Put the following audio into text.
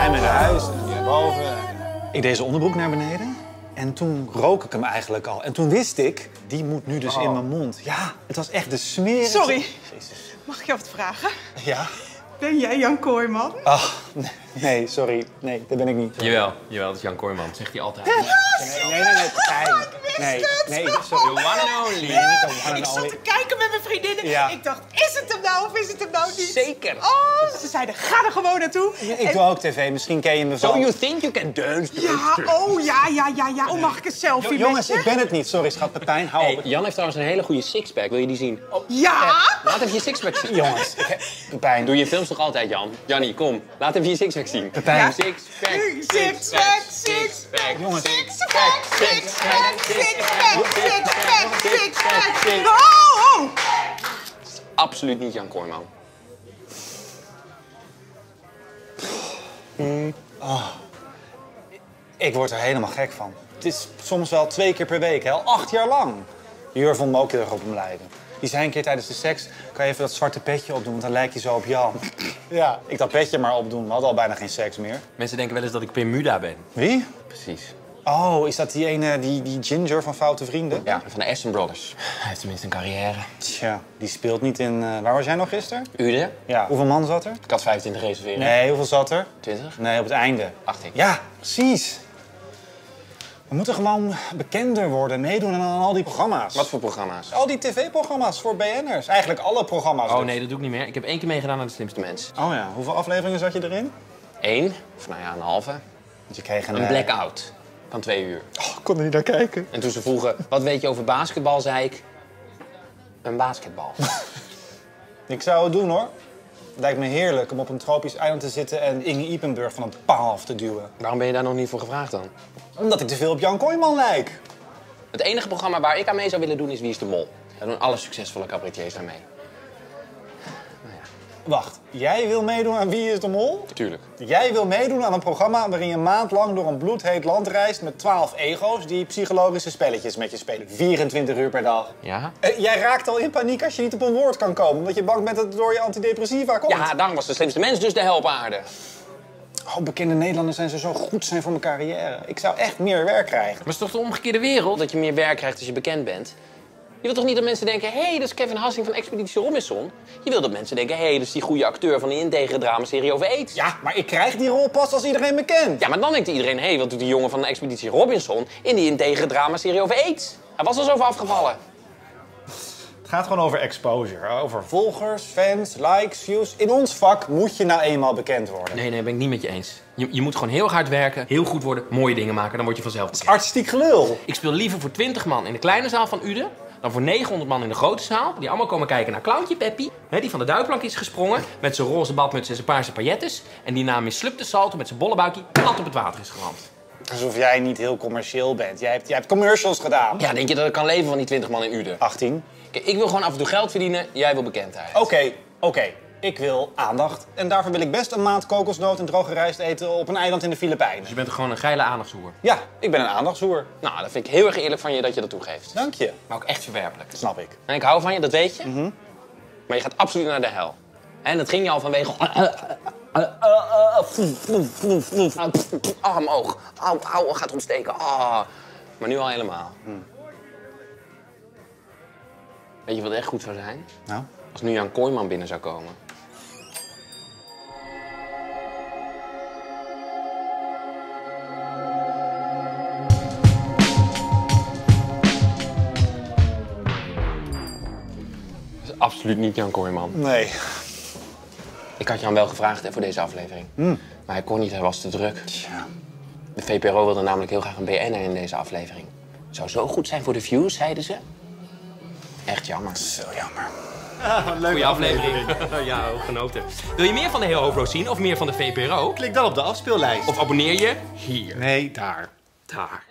En met huis, en boven. Ik deed zijn onderbroek naar beneden. En toen rook ik hem eigenlijk al. En toen wist ik, die moet nu dus in mijn mond. Ja, het was echt de smerigste... Sorry. Jezus. Mag ik je wat vragen? Ja? Ben jij Jan Kooijman? Ach, nee, sorry. Nee, dat ben ik niet. Jawel, dat is Jan Kooijman. Dat zegt hij altijd. Nee, Pepijn. Nee, sorry. The one and only. Nee, niet de one Ik and zat only. te kijken met mijn vriendinnen. Ja. Ik dacht, is het hem nou of is het hem nou niet? Zeker. Oh, ze zeiden, ga er gewoon naartoe. Ik doe ook tv, misschien ken je me wel. So you think you can dance? Ja, oh ja. Oh, mag ik een selfie met Jongens, je? ik ben het niet. Sorry, schat. Pepijn, hou Hey, op. Jan heeft trouwens een hele goede sixpack. Wil je die zien? Oh, Ja? laat even je sixpack zien. Jongens, Pepijn. Doe je films toch altijd, Jan? Jannie, kom. Laat even je sixpack zien. Pepijn. Ja. Sixpack, Sixpack. Jongens. Sixpack. Oh! Absoluut niet Jan Kooijman. Ik word er helemaal gek van. Het is soms wel 2 keer per week, hè? Al 8 jaar lang. Jur vond me ook heel erg op hem lijken. Die zei een keer tijdens de seks, kan je even dat zwarte petje opdoen, want dan lijk je zo op Jan. Ja, ik dat petje maar opdoen. We hadden al bijna geen seks meer. Mensen denken wel eens dat ik Bermuda ben. Wie? Precies. Oh, is dat die ene, die Ginger van Foute Vrienden? Ja, van de Aston Brothers. Hij heeft tenminste een carrière. Tja, die speelt niet in... waar was jij nog gisteren? Uden? Ja. Hoeveel man zat er? Ik had 25 reserveren. Nee, hoeveel zat er? 20? Nee, op het einde. 18. Ja, precies. We moeten gewoon bekender worden, meedoen aan al die programma's. Wat voor programma's? Al die tv-programma's voor BN'ers. Eigenlijk alle programma's. Oh dus. nee, dat doe ik niet meer. Ik heb 1 keer meegedaan aan De Slimste Mens. Oh ja, hoeveel afleveringen zat je erin? 1, of nou ja, een halve. Want je kreeg Een blackout van 2 uur. Oh, ik kon er niet naar kijken. En toen ze vroegen, wat weet je over basketbal, zei ik... Een basketbal. Ik zou het doen, hoor. Het lijkt me heerlijk om op een tropisch eiland te zitten en Inge Ipenburg van een paal af te duwen. Waarom ben je daar nog niet voor gevraagd dan? Omdat ik te veel op Jan Kooijman lijk. Het enige programma waar ik aan mee zou willen doen is Wie is de Mol. Daar doen alle succesvolle cabaretiers aan mee. Wacht, jij wil meedoen aan Wie is de Mol? Tuurlijk. Jij wil meedoen aan een programma waarin je een maand lang door een bloedheet land reist met 12 ego's die psychologische spelletjes met je spelen. 24 uur per dag. Ja? Jij raakt al in paniek als je niet op een woord kan komen, omdat je bang bent dat het door je antidepressiva komt. Ja, daarom was De Slimste Mens dus de helpaarde. Oh, bekende Nederlanders zijn zo goed zijn voor mijn carrière. Ik zou echt meer werk krijgen. Maar het is toch de omgekeerde wereld? Dat je meer werk krijgt als je bekend bent? Je wilt toch niet dat mensen denken, hé, dat is Kevin Hassing van Expeditie Robinson? Je wilt dat mensen denken, hé, dat is die goede acteur van die integere dramaserie over aids. Ja, maar ik krijg die rol pas als iedereen me kent. Ja, maar dan denkt iedereen, hé, wat doet die jongen van Expeditie Robinson in die integere dramaserie over aids? Hij was al zo afgevallen. Het gaat gewoon over exposure. Over volgers, fans, likes, views. In ons vak moet je nou eenmaal bekend worden. Nee, ben ik niet met je eens. Je moet gewoon heel hard werken, heel goed worden, mooie dingen maken. Dan word je vanzelf bekend. Artistiek gelul. Ik speel liever voor 20 man in de kleine zaal van Uden dan voor 900 man in de grote zaal. Die allemaal komen kijken naar Clowntje Peppy. Die van de duikplank is gesprongen met zijn roze badmuts en zijn paarse paillettes. En die na mislukte salto met zijn bolle buikje plat op het water is geland. Alsof jij niet heel commercieel bent. Jij hebt commercials gedaan. Ja, denk je dat ik kan leven van die 20 man in Uden? 18. Kijk, ik wil gewoon af en toe geld verdienen, jij wil bekendheid. Oké. Ik wil aandacht. En daarvoor wil ik best een maand kokosnoot en droge rijst eten op een eiland in de Filipijnen. Dus je bent gewoon een geile aandachtshoer. Ja, ik ben een aandachtshoer. Nou, dat vind ik heel erg eerlijk van je dat je dat toegeeft. Dank je. Maar ook echt verwerpelijk. Snap ik. En ik hou van je, dat weet je. Maar je gaat absoluut naar de hel. En dat ging je al vanwege... mijn oog. Auw, gaat ontsteken. Maar nu al helemaal. Weet je wat echt goed zou zijn? Nou? Als nu Jan Kooijman binnen zou komen. Dat is absoluut niet Jan Kooijman. Nee. Ik had Jan wel gevraagd voor deze aflevering. Maar hij kon niet, hij was te druk. Tja. De VPRO wilde namelijk heel graag een BN'er in deze aflevering. Zou zo goed zijn voor de views, zeiden ze. Echt jammer. Zo jammer. Goeie aflevering. Ja, genoten. Wil je meer van de Heel Hoofdro zien of meer van de VPRO? Klik dan op de afspeellijst. Of abonneer je hier. Nee, daar. Daar.